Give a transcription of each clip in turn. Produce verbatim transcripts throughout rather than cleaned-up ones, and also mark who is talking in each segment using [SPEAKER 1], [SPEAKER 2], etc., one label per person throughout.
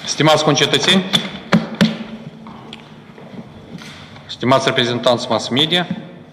[SPEAKER 1] Stimați concetățeni, stimați reprezentanți mass media,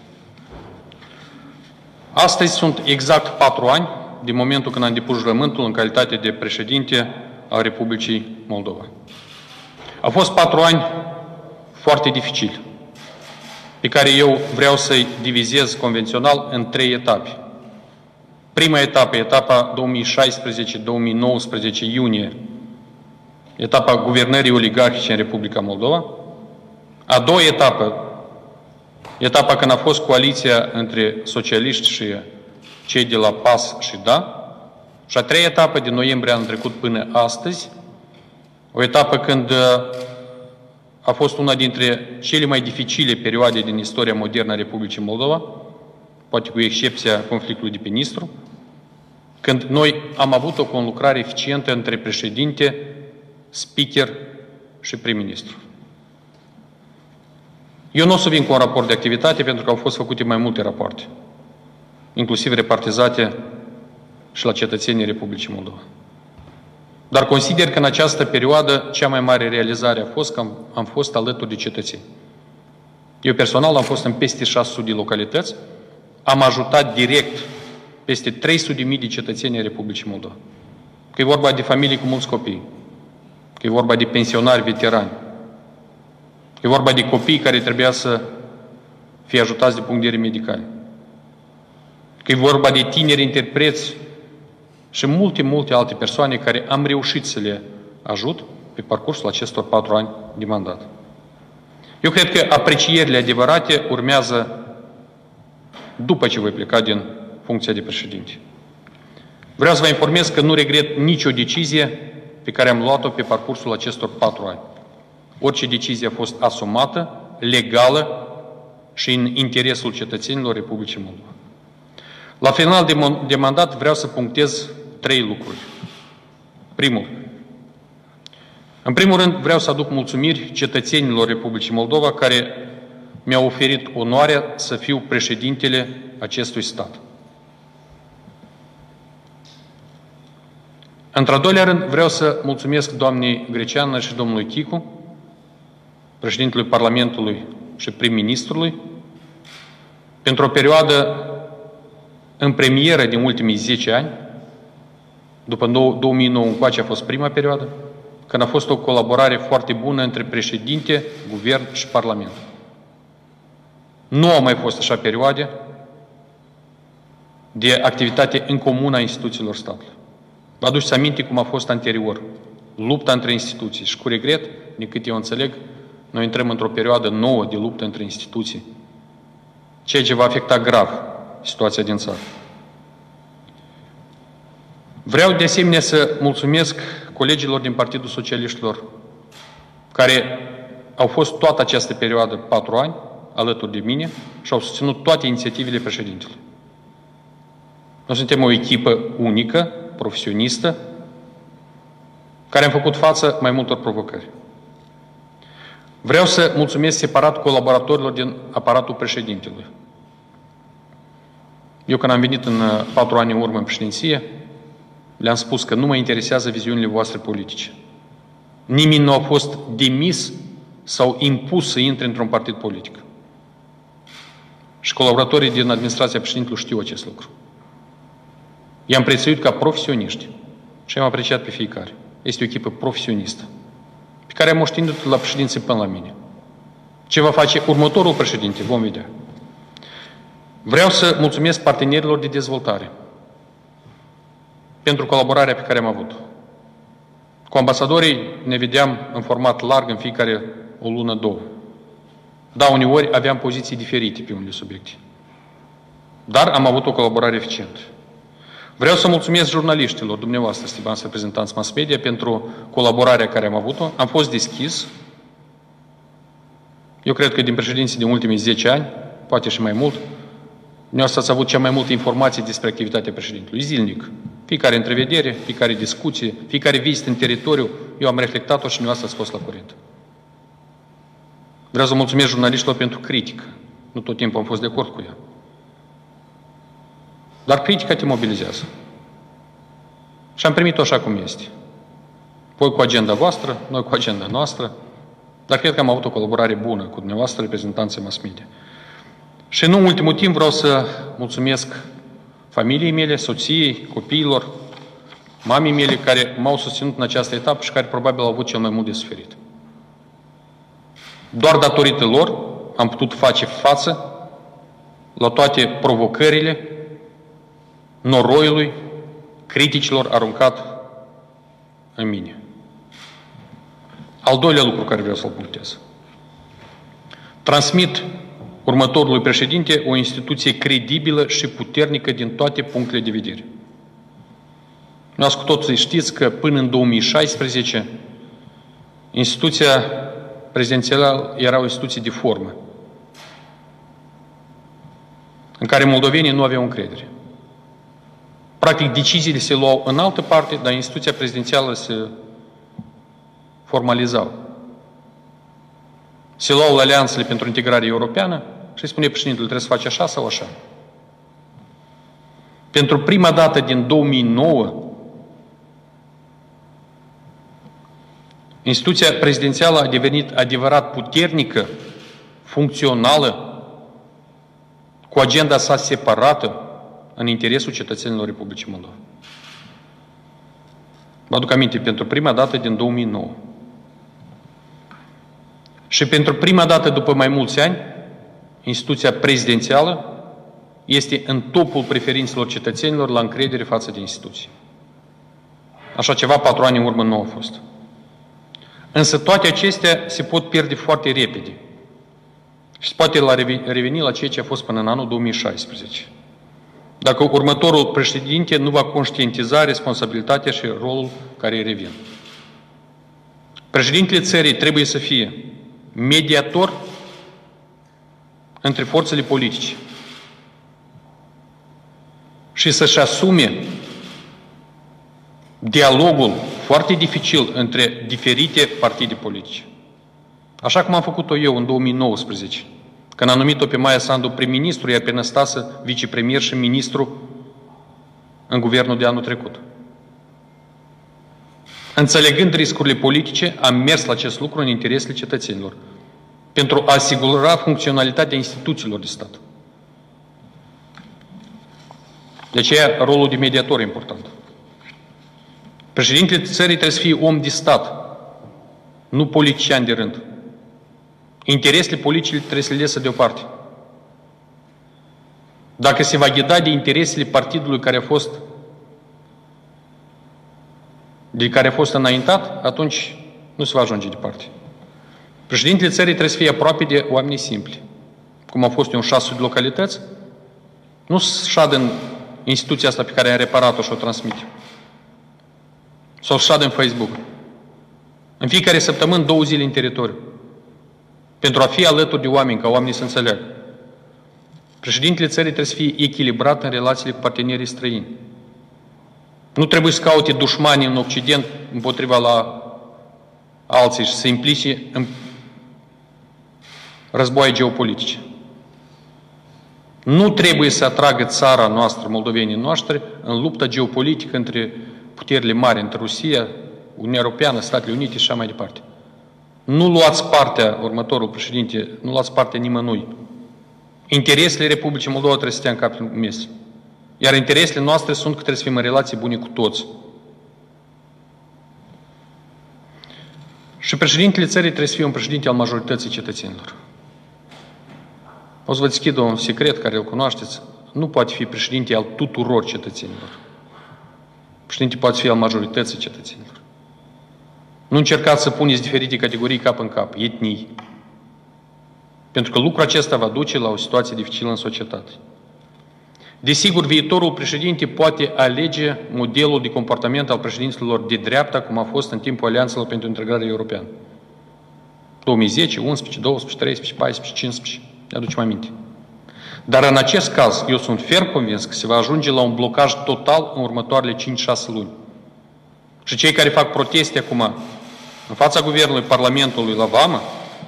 [SPEAKER 1] astăzi sunt exact patru ani din momentul când am depus jurământul în calitate de președinte al Republicii Moldova. Au fost patru ani foarte dificili, pe care eu vreau să-i divizez convențional în trei etape. Prima etapă, etapa două mii șaisprezece două mii nouăsprezece iunie, etapa guvernării oligarhice în Republica Moldova. A doua etapă, etapa când a fost coaliția între socialiști și cei de la P A S și D A. Și a treia etapă, din noiembrie anul trecut până astăzi, o etapă când a fost una dintre cele mai dificile perioade din istoria modernă a Republicii Moldova, poate cu excepția conflictului de pe Nistru, când noi am avut o conlucrare eficientă între președinte, speaker și prim-ministru. Eu nu o să vin cu un raport de activitate, pentru că au fost făcute mai multe rapoarte, inclusiv repartizate și la cetățenii Republicii Moldova. Dar consider că în această perioadă cea mai mare realizare a fost că am, am fost alături de cetățeni. Eu personal am fost în peste șase sute de localități, am ajutat direct peste trei sute de mii de cetățeni ai Republicii Moldova. Că e vorba de familii cu mulți copii, că e vorba de pensionari veterani, că e vorba de copii care trebuia să fie ajutați de punct de vedere medical, că e vorba de tineri interpreți și multe, multe alte persoane care am reușit să le ajut pe parcursul acestor patru ani de mandat. Eu cred că aprecierile adevărate urmează după ce voi pleca din funcția de președinte. Vreau să vă informez că nu regret nicio decizie pe care am luat-o pe parcursul acestor patru ani. Orice decizie a fost asumată, legală și în interesul cetățenilor Republicii Moldova. La final de, de mandat vreau să punctez trei lucruri. Primul. În primul rând vreau să aduc mulțumiri cetățenilor Republicii Moldova care mi-au oferit onoarea să fiu președintele acestui stat. Într-al doilea rând vreau să mulțumesc doamnei Greceană și domnului Chicu, președintelui Parlamentului și prim-ministrului, pentru o perioadă în premieră din ultimii zece ani, după două mii nouă încoace a fost prima perioadă, când a fost o colaborare foarte bună între președinte, guvern și Parlament. Nu au mai fost așa perioade de activitate în comun a instituțiilor statului. Vă aduceți aminte cum a fost anterior lupta între instituții și cu regret, din cât eu înțeleg, noi intrăm într-o perioadă nouă de luptă între instituții, ceea ce va afecta grav situația din țară. Vreau de asemenea să mulțumesc colegilor din Partidul Socialiștilor care au fost toată această perioadă, patru ani, alături de mine și au susținut toate inițiativele președintelui. Noi suntem o echipă unică, profesionistă, care am făcut față mai multor provocări. Vreau să mulțumesc separat colaboratorilor din aparatul președintelui. Eu când am venit în patru ani în urmă în președinție, le-am spus că nu mă interesează viziunile voastre politice. Nimeni nu a fost demis sau impus să intre într-un partid politic. Și colaboratorii din administrația președintelui știu acest lucru. I-am prețuit ca profesioniști și am apreciat pe fiecare. Este o echipă profesionistă, pe care am moștenit-o la președinție până la mine. Ce va face următorul președinte, vom vedea. Vreau să mulțumesc partenerilor de dezvoltare pentru colaborarea pe care am avut-o. Cu ambasadorii ne vedeam în format larg în fiecare o lună, două. Da, uneori aveam poziții diferite pe unele subiecte. Dar am avut o colaborare eficientă. Vreau să mulțumesc jurnaliștilor, dumneavoastră, stimați reprezentanți mass media, pentru colaborarea care am avut-o. Am fost deschis. Eu cred că din președinții din ultimii zece ani, poate și mai mult, dumneavoastră ați avut cea mai multe informații despre activitatea președintelui, zilnic. Fiecare întrevedere, fiecare discuție, fiecare vizită în teritoriu, eu am reflectat-o și dumneavoastră ați fost la curent. Vreau să mulțumesc jurnaliștilor pentru critică. Nu tot timpul am fost de acord cu ea. Dar critica te mobilizează. Și am primit-o așa cum este. Voi cu agenda voastră, noi cu agenda noastră, dar cred că am avut o colaborare bună cu dumneavoastră, reprezentanții mass media. Și în ultimul timp vreau să mulțumesc familiei mele, soției, copiilor, mamii mele care m-au susținut în această etapă și care probabil au avut cel mai mult de suferit. Doar datorită lor am putut face față la toate provocările, noroiului, criticilor aruncat în mine. Al doilea lucru care vreau să-l punctez. Transmit următorului președinte o instituție credibilă și puternică din toate punctele de vedere. Noi cu toții știți că până în două mii șaisprezece instituția prezidențială era o instituție de formă, în care moldovenii nu aveau încredere. Practic, deciziile se luau în altă parte, dar instituția prezidențială se formalizau. Se luau la alianțele pentru integrare europeană și îi spune președintele, trebuie să faci așa sau așa. Pentru prima dată din două mii nouă, instituția prezidențială a devenit adevărat puternică, funcțională, cu agenda sa separată în interesul cetățenilor Republicii Moldova. Vă aduc aminte, pentru prima dată din două mii nouă. Și pentru prima dată după mai mulți ani, instituția prezidențială este în topul preferințelor cetățenilor la încredere față de instituții. Așa ceva patru ani în urmă nu au fost. Însă toate acestea se pot pierde foarte repede. Și se poate reveni la ceea ce a fost până în anul două mii șaisprezece. Dacă următorul președinte nu va conștientiza responsabilitatea și rolul care îi revin. Președintele țării trebuie să fie mediator între forțele politice și să-și asume dialogul foarte dificil între diferite partide politice. Așa cum am făcut-o eu în două mii nouăsprezece, când am numit-o pe Maia Sandu prim-ministru, iar pe Năstasă vicepremier și ministru în guvernul de anul trecut. Înțelegând riscurile politice, am mers la acest lucru în interesele cetățenilor, pentru a asigura funcționalitatea instituțiilor de stat. De aceea, rolul de mediator e important. Președintele țării trebuie să fie om de stat, nu politician de rând. Interesele politice trebuie să le lese deoparte. Dacă se va ghida de interesele partidului care a fost de care a fost înaintat, atunci nu se va ajunge departe. Președintele țării trebuie să fie aproape de oamenii simpli. Cum au fost eu în șase localități, nu să șadă în instituția asta pe care am reparat-o și o transmite. Sau să șadă în Facebook. În fiecare săptămână, două zile în teritoriu. Pentru a fi alături de oameni, ca oamenii să înțeleagă. Președintele țării trebuie să fie echilibrat în relațiile cu partenerii străini. Nu trebuie să caute dușmani în Occident împotriva la alții și să implice în războaie geopolitice. Nu trebuie să atragă țara noastră, moldovenii noștri, în lupta geopolitică între puterile mari, între Rusia, Uniunea Europeană, Statele Unite și așa mai departe. Nu luați partea, următorul președinte, nu luați partea nimănui. Interesele Republicii Moldova trebuie să stea în capul mes. Iar interesele noastre sunt că trebuie să fim în relații bune cu toți. Și președintele țării trebuie să fie un președinte al majorității cetățenilor. O să vă deschid un secret care îl cunoașteți. Nu poate fi președinte al tuturor cetățenilor. Președinte poate fi al majorității cetățenilor. Nu încercați să puneți diferite categorii cap în cap, etnii. Pentru că lucrul acesta va duce la o situație dificilă în societate. Desigur, viitorul președinte poate alege modelul de comportament al președinților de dreapta, cum a fost în timpul alianțelor pentru integrare europeană. două mii zece, unsprezece, doisprezece, treisprezece, paisprezece, cincisprezece, ne aducem aminte. Dar în acest caz, eu sunt ferm convins că se va ajunge la un blocaj total în următoarele cinci șase luni. Și cei care fac proteste acum în fața Guvernului, Parlamentului, la Vamă,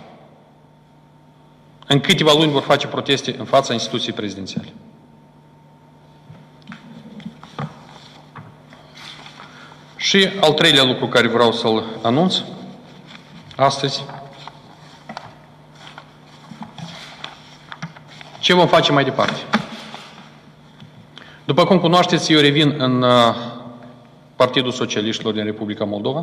[SPEAKER 1] în câteva luni vor face proteste în fața instituției prezidențiale. Și al treilea lucru care vreau să-l anunț astăzi, ce vom face mai departe? După cum cunoașteți, eu revin în Partidul Socialiștilor din Republica Moldova.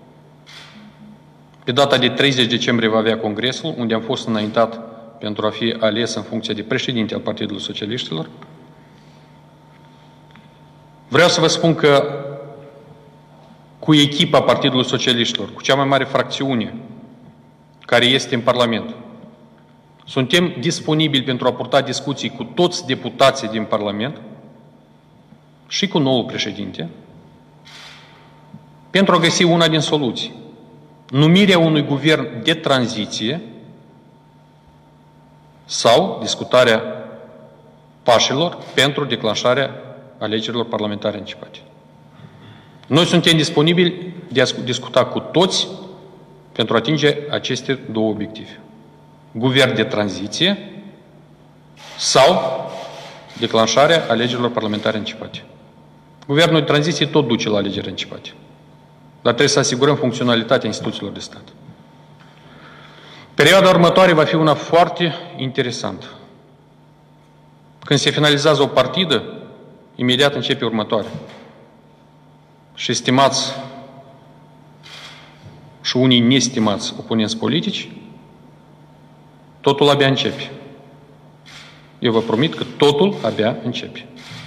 [SPEAKER 1] Pe data de treizeci decembrie va avea congresul, unde am fost înaintat pentru a fi ales în funcție de președinte al Partidului Socialiștilor. Vreau să vă spun că cu echipa Partidului Socialiștilor, cu cea mai mare fracțiune care este în Parlament, suntem disponibili pentru a purta discuții cu toți deputații din Parlament și cu noul președinte pentru a găsi una din soluții. Numirea unui guvern de tranziție sau discutarea pașilor pentru declanșarea alegerilor parlamentare anticipate. Noi suntem disponibili de a discuta cu toți pentru a atinge aceste două obiective. Guvern de tranziție sau declanșarea alegerilor parlamentare anticipate. Guvernul de tranziție tot duce la alegeri anticipate. Dar trebuie să asigurăm funcționalitatea instituțiilor de stat. Perioada următoare va fi una foarte interesantă. Când se finalizează o partidă, imediat începe următoarea. Și stimați și unii nestimați oponenți politici, totul abia începe. Eu vă promit că totul abia începe.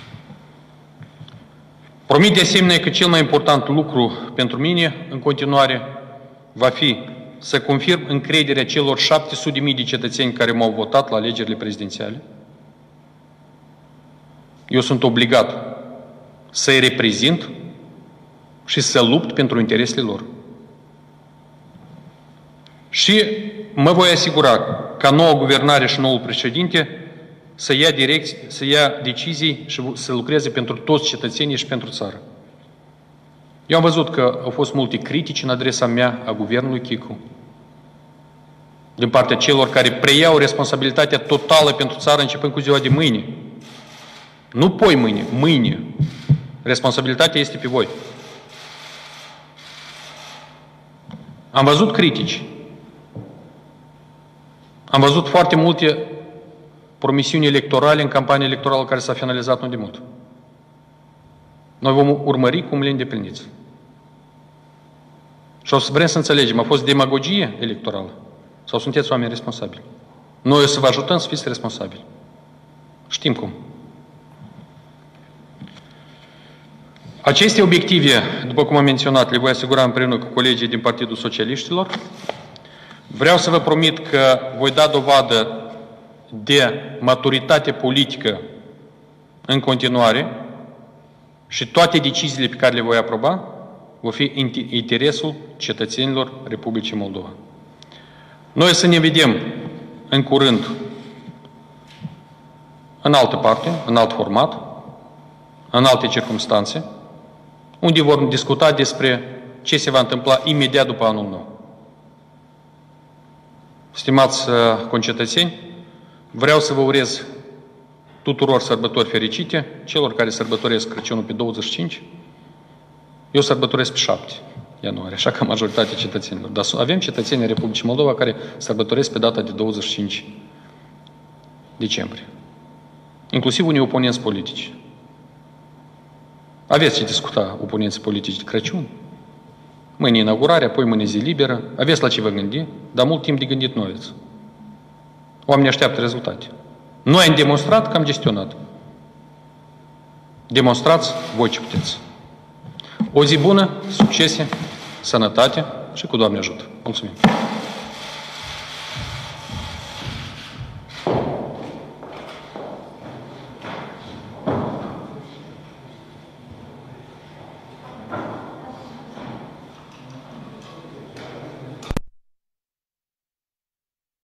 [SPEAKER 1] Promit de asemenea că cel mai important lucru pentru mine, în continuare, va fi să confirm încrederea celor șapte sute de mii de cetățeni care m-au votat la alegerile prezidențiale. Eu sunt obligat să-i reprezint și să lupt pentru interesele lor. Și mă voi asigura ca noua guvernare și noul președinte să ia direcții, să ia decizii și să lucreze pentru toți cetățenii și pentru țară. Eu am văzut că au fost multe critici în adresa mea a guvernului Chicu, din partea celor care preiau responsabilitatea totală pentru țară începând cu ziua de mâine. Nu poi mâine, mâine. Responsabilitatea este pe voi. Am văzut critici. Am văzut foarte multe promisiuni electorale în campania electorală care s-a finalizat nu de mult. Noi vom urmări cum le îndepliniți. Și o să vrem să înțelegem, a fost demagogie electorală sau sunteți oameni responsabili? Noi o să vă ajutăm să fiți responsabili. Știm cum. Aceste obiective, după cum am menționat, le voi asigura împreună cu colegii din Partidul Socialiștilor. Vreau să vă promit că voi da dovadă de maturitate politică în continuare și toate deciziile pe care le voi aproba vor fi în interesul cetățenilor Republicii Moldova. Noi să ne vedem în curând în altă parte, în alt format, în alte circumstanțe, unde vom discuta despre ce se va întâmpla imediat după anul nou. Stimați concetățeni, vreau să vă urez tuturor sărbători fericite, celor care sărbătoresc Crăciunul pe douăzeci și cinci, eu sărbătoresc pe șapte ianuarie, așa ca majoritatea cetățenilor. Dar avem cetățenii Republicii Moldova care sărbătoresc pe data de douăzeci și cinci decembrie. Inclusiv unii oponenți politici. Aveți ce discuta oponenții politici de Crăciun. Mâine inaugurare, apoi mâine zi liberă. Aveți la ce vă gândi, dar mult timp de gândit nu aveți. Oamenii așteaptă rezultate. Noi am demonstrat că am gestionat. Demonstrați voi ce puteți. O zi bună, succese, sănătate și cu Doamne ajută. Mulțumim!